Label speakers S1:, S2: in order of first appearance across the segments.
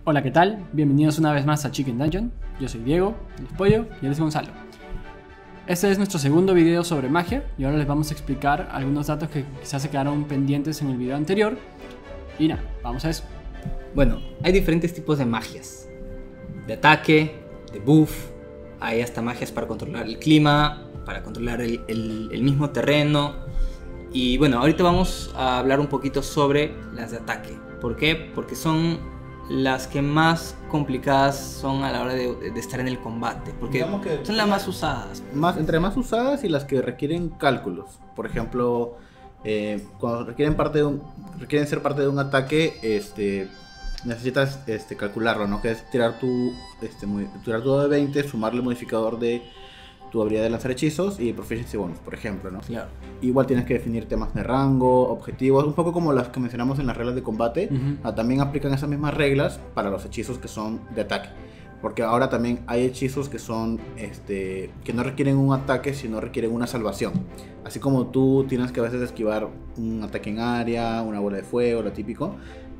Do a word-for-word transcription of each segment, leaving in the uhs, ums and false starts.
S1: Hola, ¿qué tal? Bienvenidos una vez más a Chicken Dungeon. Yo soy Diego, el Pollo, y él es Gonzalo. Este es nuestro segundo video sobre magia y ahora les vamos a explicar algunos datos que quizás se quedaron pendientes en el video anterior. Y nada, vamos a eso.
S2: Bueno, hay diferentes tipos de magias. De ataque, de buff, hay hasta magias para controlar el clima, para controlar el, el, el mismo terreno. Y bueno, ahorita vamos a hablar un poquito sobre las de ataque. ¿Por qué? Porque son las que más complicadas son a la hora de, de estar en el combate, porque son las más usadas.
S3: Más, entre más usadas y las que requieren cálculos. Por ejemplo, eh, cuando requieren, parte de un, requieren ser parte de un ataque, este, necesitas este, calcularlo, ¿no? Que es tirar tu, este, tirar tu dado de veinte, sumarle el modificador de tu habilidad de lanzar hechizos y proficiency bonus, por ejemplo, ¿no?
S2: Claro.
S3: Igual tienes que definir temas de rango, objetivos, un poco como las que mencionamos en las reglas de combate. Uh-huh. Ah, también aplican esas mismas reglas para los hechizos que son de ataque, porque ahora también hay hechizos que son este, que no requieren un ataque, sino requieren una salvación. Así como tú tienes que a veces esquivar un ataque en área, una bola de fuego, lo típico,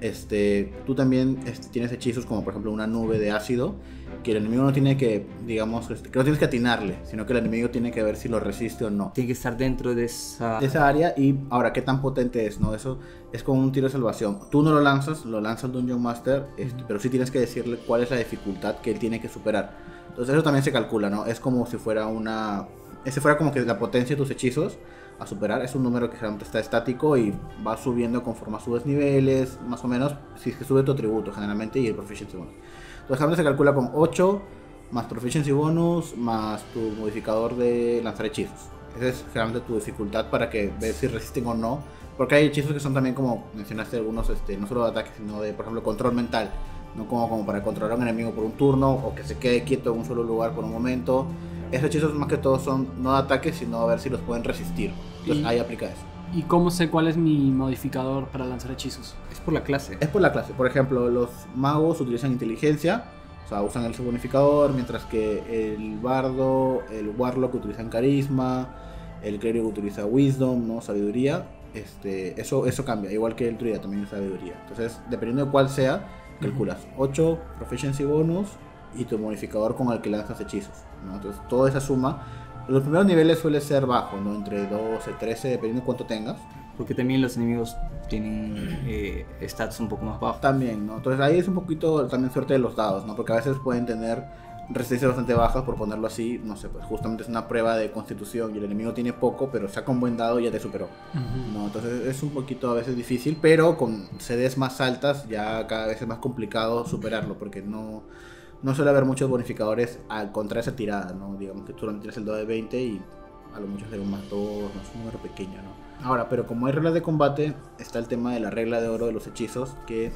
S3: este, tú también este, tienes hechizos como por ejemplo una nube de ácido, que el enemigo no tiene que, digamos, este, que no tienes que atinarle, sino que el enemigo tiene que ver si lo resiste o no.
S2: Tiene que estar dentro de esa...
S3: de esa área. Y ahora, ¿qué tan potente es? ¿No? Eso es como un tiro de salvación. Tú no lo lanzas, lo lanza el Dungeon Master, este, pero sí tienes que decirle cuál es la dificultad que él tiene que superar. Entonces eso también se calcula, ¿no? Es como si fuera una... Ese fuera como que la potencia de tus hechizos a superar. Es un número que generalmente está estático y va subiendo conforme subes niveles, más o menos, si es que sube tu atributo generalmente y el proficiency bonus. Entonces generalmente se calcula con ocho más proficiency bonus más tu modificador de lanzar hechizos. Esa es generalmente tu dificultad para que veas si resisten o no, porque hay hechizos que son también, como mencionaste, algunos este, no solo de ataque, sino de, por ejemplo, control mental, no como, como para controlar a un enemigo por un turno o que se quede quieto en un solo lugar por un momento. Esos hechizos más que todo son no de ataque, sino a ver si los pueden resistir. Entonces ahí aplica eso.
S1: ¿Y cómo sé cuál es mi modificador para lanzar hechizos?
S2: Es por la clase.
S3: Es por la clase. Por ejemplo, los magos utilizan inteligencia, o sea, usan el bonificador, mientras que el bardo, el warlock utilizan carisma, el clérigo utiliza wisdom, ¿no? Sabiduría. Este, eso, eso cambia, igual que el druida también es sabiduría. Entonces, dependiendo de cuál sea, calculas ocho proficiency bonus y tu modificador con el que lanzas hechizos, ¿no? Entonces, toda esa suma. Los primeros niveles suele ser bajo, ¿no? Entre doce, trece, dependiendo de cuánto tengas.
S2: Porque también los enemigos tienen eh, stats un poco más bajos.
S3: También, ¿no? Entonces ahí es un poquito también suerte de los dados, ¿no? Porque a veces pueden tener resistencias bastante bajas, por ponerlo así. No sé, pues justamente es una prueba de constitución y el enemigo tiene poco, pero saca un buen dado y ya te superó, uh-huh. ¿no? Entonces es un poquito a veces difícil, pero con C Ds más altas ya cada vez es más complicado superarlo, porque no... No suele haber muchos bonificadores a, contra esa tirada, ¿no? Digamos que tú no tienes el dado de veinte y a lo mucho sería un más dos, no es un número pequeño, ¿no? Ahora, pero como hay reglas de combate, está el tema de la regla de oro de los hechizos, que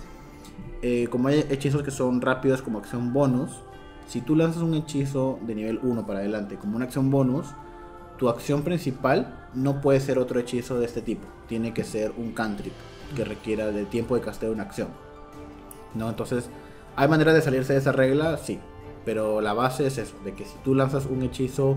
S3: eh, como hay hechizos que son rápidos como acción bonus, si tú lanzas un hechizo de nivel uno para adelante como una acción bonus, tu acción principal no puede ser otro hechizo de este tipo, tiene que ser un cantrip que requiera de tiempo de casteo de una acción, ¿no? Entonces... ¿hay manera de salirse de esa regla? Sí, pero la base es eso, de que si tú lanzas un hechizo,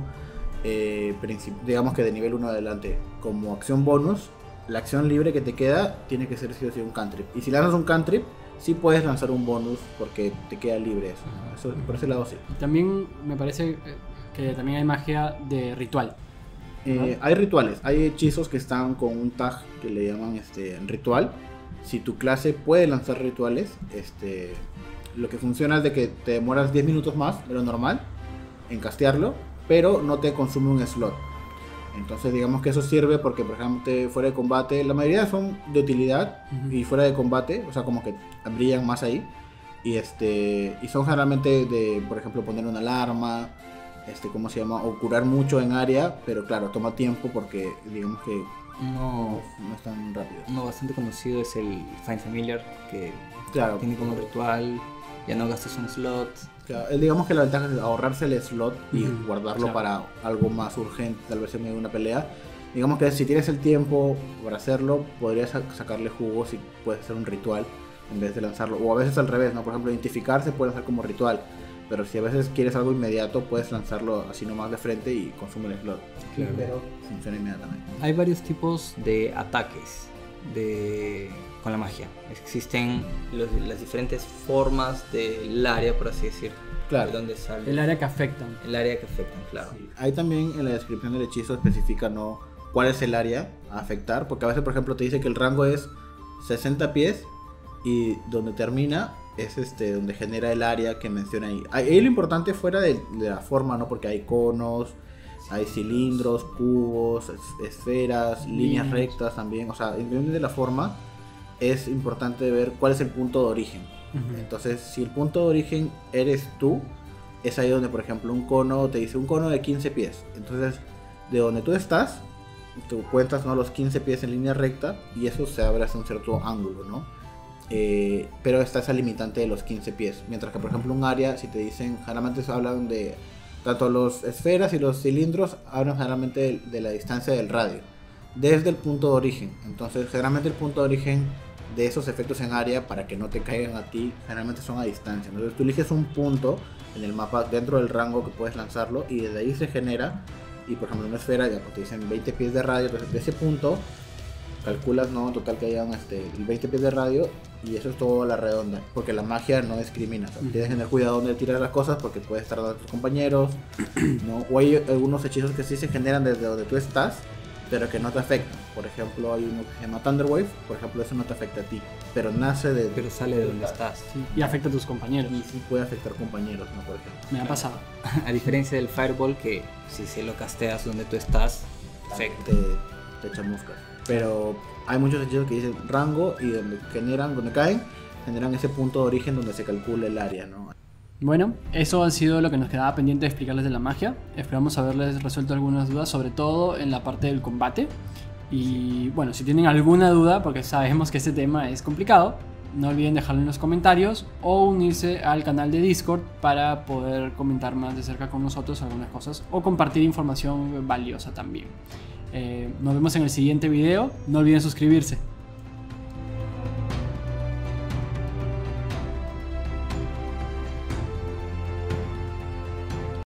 S3: eh, digamos que de nivel uno adelante, como acción bonus, la acción libre que te queda tiene que ser sí o sí un cantrip. Y si lanzas un cantrip, sí puedes lanzar un bonus porque te queda libre eso, ¿no? Eso por ese lado sí.
S1: También me parece que también hay magia de ritual.
S3: Eh, hay rituales, hay hechizos que están con un tag que le llaman este, ritual. Si tu clase puede lanzar rituales, este... lo que funciona es de que te demoras diez minutos más de lo normal en castearlo, pero no te consume un slot. Entonces digamos que eso sirve porque, por ejemplo, fuera de combate, la mayoría son de utilidad, uh-huh. y fuera de combate, o sea, como que brillan más ahí. Y este y son generalmente de, por ejemplo, poner una alarma, este, ¿cómo se llama? O curar mucho en área, pero claro, toma tiempo porque digamos que no, no es tan rápido.
S2: Uno bastante conocido es el Find Familiar, que
S3: claro,
S2: tiene como ritual. Ya no gastas un slot.
S3: Claro, digamos que la ventaja es ahorrarse el slot y
S1: uh-huh.
S3: guardarlo, claro, para algo más urgente, tal vez en medio de una pelea. Digamos que si tienes el tiempo para hacerlo, podrías sacarle jugo si puedes hacer un ritual en vez de lanzarlo. O a veces al revés, ¿no? Por ejemplo, identificarse puede hacer como ritual. Pero si a veces quieres algo inmediato, puedes lanzarlo así nomás de frente y consume el slot.
S2: Claro.
S3: Pero funciona inmediatamente.
S2: Hay varios tipos de ataques. De con la magia. Existen los- las diferentes formas del área, por así decir.
S3: Claro.
S2: De dónde sale.
S1: El área que afectan.
S2: El área que afectan, claro.
S3: Ahí también en la descripción del hechizo especifica, ¿no?, cuál es el área a afectar, porque a veces, por ejemplo, te dice que el rango es sesenta pies y donde termina es este donde genera el área que menciona ahí. Ahí lo importante fuera de, de la forma, ¿no?, porque hay conos, hay cilindros, cubos, es- esferas, líneas
S1: Líneas.
S3: rectas también, o sea, independientemente de la forma, es importante ver cuál es el punto de origen.
S1: Ujú.
S3: Entonces, si el punto de origen eres tú, es ahí donde, por ejemplo, un cono te dice un cono de quince pies. Entonces, de donde tú estás, tú cuentas, ¿no?, los quince pies en línea recta y eso se abre hasta un cierto ángulo, ¿no? Eh, pero está esa limitante de los quince pies. Mientras que, por ejemplo, un área, si te dicen, generalmente se hablan de tanto las esferas y los cilindros, hablan generalmente de, de la distancia del radio, desde el punto de origen. Entonces, generalmente el punto de origen de esos efectos en área, para que no te caigan a ti, generalmente son a distancia. Entonces, tú eliges un punto en el mapa dentro del rango que puedes lanzarlo y desde ahí se genera. Y por ejemplo, una esfera, ya pues, te dicen veinte pies de radio, entonces de ese punto calculas, no, en total que hayan este, veinte pies de radio y eso es toda la redonda, porque la magia no discrimina. O sea,
S1: Ujú.
S3: tienes que tener cuidado donde tiras las cosas porque puedes estar dando a tus compañeros, ¿no? O hay algunos hechizos que sí se generan desde donde tú estás, pero que no te afectan. Por ejemplo, hay uno que se llama Thunder Wave, por ejemplo, eso no te afecta a ti, pero nace de...
S2: Pero sale de donde estás.
S1: Sí, y afecta a tus compañeros.
S3: Y sí puede afectar compañeros, ¿no? Por ejemplo.
S1: Me ha pasado.
S2: A diferencia del Fireball, que si se lo casteas donde tú estás, afecta.
S3: te, te chamuscas. Pero hay muchos hechizos que dicen rango y donde generan, donde caen, generan ese punto de origen donde se calcula el área, ¿no?
S1: Bueno, eso ha sido lo que nos quedaba pendiente de explicarles de la magia. Esperamos haberles resuelto algunas dudas, sobre todo en la parte del combate. Y bueno, si tienen alguna duda, porque sabemos que este tema es complicado, no olviden dejarlo en los comentarios o unirse al canal de Discord para poder comentar más de cerca con nosotros algunas cosas o compartir información valiosa también. Eh, nos vemos en el siguiente video. No olviden suscribirse.